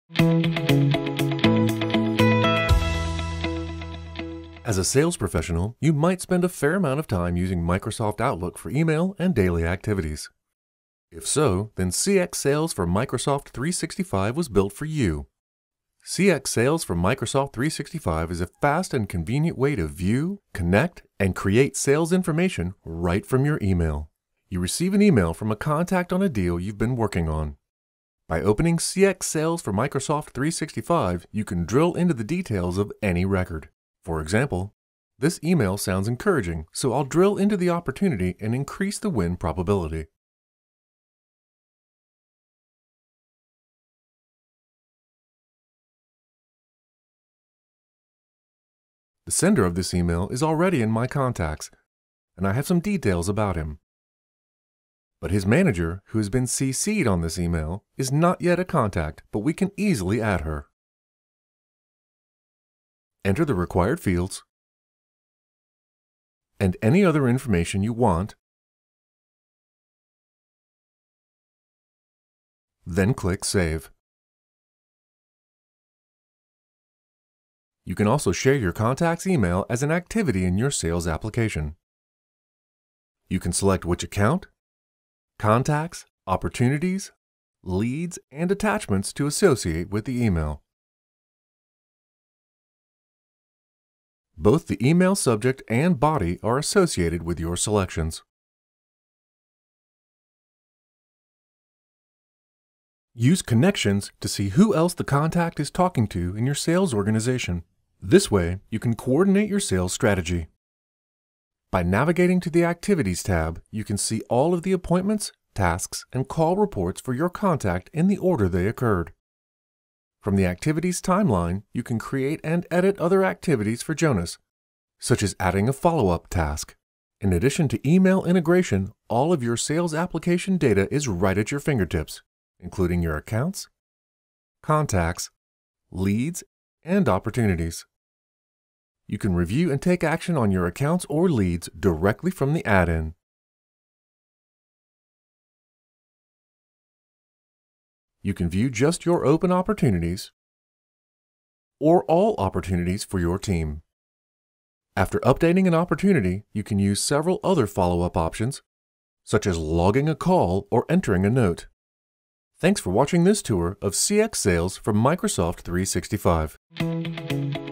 As a sales professional, you might spend a fair amount of time using Microsoft Outlook for email and daily activities. If so, then CX Sales for Microsoft 365 was built for you. CX Sales for Microsoft 365 is a fast and convenient way to view, connect, and create sales information right from your email. You receive an email from a contact on a deal you've been working on. By opening CX Sales for Microsoft 365, you can drill into the details of any record. For example, this email sounds encouraging, so I'll drill into the opportunity and increase the win probability. The sender of this email is already in my contacts, and I have some details about him. But his manager, who has been CC'd on this email, is not yet a contact, but we can easily add her. Enter the required fields and any other information you want, then click Save. You can also share your contact's email as an activity in your sales application. You can select which account, contacts, opportunities, leads, and attachments to associate with the email. Both the email subject and body are associated with your selections. Use connections to see who else the contact is talking to in your sales organization. This way, you can coordinate your sales strategy. By navigating to the Activities tab, you can see all of the appointments, tasks, and call reports for your contact in the order they occurred. From the Activities timeline, you can create and edit other activities for Jonas, such as adding a follow-up task. In addition to email integration, all of your sales application data is right at your fingertips, including your accounts, contacts, leads, and opportunities. You can review and take action on your accounts or leads directly from the add-in. You can view just your open opportunities or all opportunities for your team. After updating an opportunity, you can use several other follow-up options, such as logging a call or entering a note. Thanks for watching this tour of CX Sales from Microsoft 365.